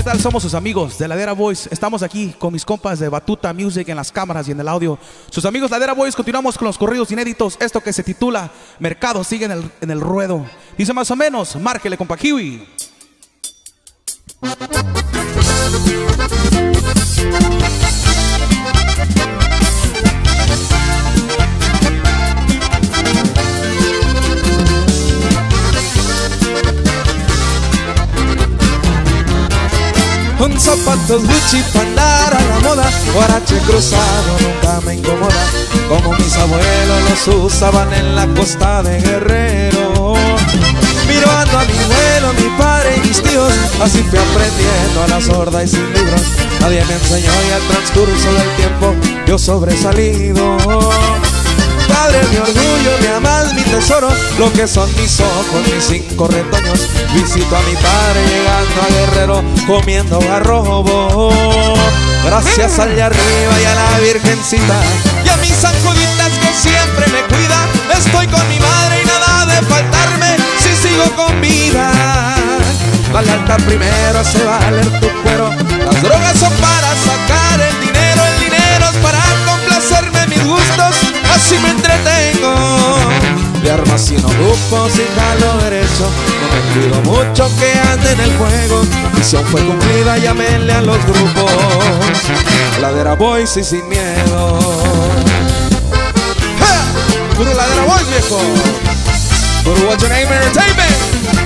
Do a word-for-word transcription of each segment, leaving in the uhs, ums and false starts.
tal? Somos sus amigos de Ladera Boys. Estamos aquí con mis compas de Batuta Music en las cámaras y en el audio. Sus amigos Ladera Boys, continuamos con los corridos inéditos. Esto que se titula Mercado sigue en el, en el ruedo. Dice más o menos, márquele compa Kiwi. Con zapatos Gucci para andar a la moda, guarache cruzado nunca me incomoda, como mis abuelos los usaban en la costa de Guerrero. Mirando a mi abuelo, mi padre y mis tíos, así fui aprendiendo a la sorda y sin libros. Nadie me enseñó y al transcurso del tiempo yo sobresalido. Padre, mi orgullo, mi amal, mi tesoro, lo que son mis ojos, mis cinco retoños. Visito a mi padre llegando a Guerrero, comiendo garrobo. Gracias al de arriba y a la virgencita y a mis sanjuditas que siempre me cuida. Estoy con mi madre y nada de faltarme si sigo con vida. La lealtad primero hace valer tu cuero. Las drogas son para sacar el dinero, el dinero es para complacerme mis gustos. Así me entretengo, de armas y no grupos y jalo derecho. No me cuido mucho que ande en el juego. Misión fue cumplida, llámenle a los grupos. Ladera Boys y sin miedo. ¡Ja! Puro Ladera Boys, viejo. Puro What's Your Name Entertainment.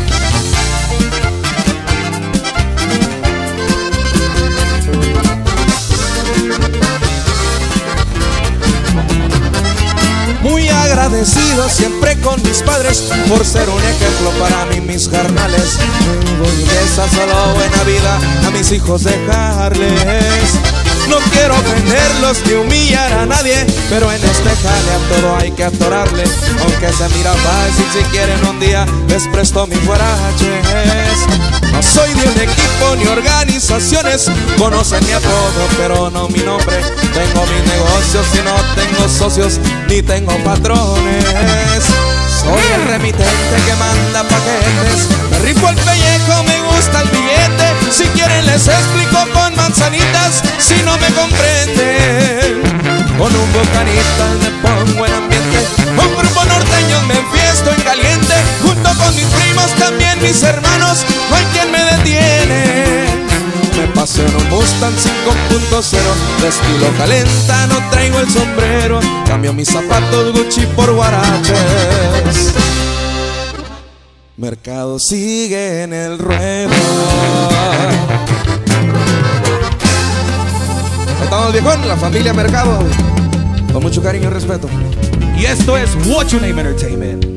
Muy agradecido siempre con mis padres por ser un ejemplo para mí, mis carnales. Muy orgullosa, solo buena vida a mis hijos dejarles. No quiero ofenderlos ni humillar a nadie, pero en este jale a todo hay que atorarle. Aunque se mira fácil, si quieren un día les presto mis guaraches. No soy de un equipo ni organizaciones, conocen mi apodo pero no mi nombre. Tengo mis negocios y no tengo socios ni tengo patrones. Soy el remitente que manda paquetes, me rifo el pellejo, me gusta el billete. Si quieren les explico con manzanitas, si no me comprenden. Con un bocanita me pongo en ambiente, un grupo norteño me enfiesto en caliente. Junto con mis primos, también mis hermanos, no hay quien me detiene. Me paseo en un Mustang cinco punto cero, de estilo calenta, no traigo el sombrero. Cambio mis zapatos Gucci por guaraches. Mercado sigue en el ruedo. Estamos viejón, la familia Mercado, con mucho cariño y respeto. Y esto es What's Your Name Entertainment.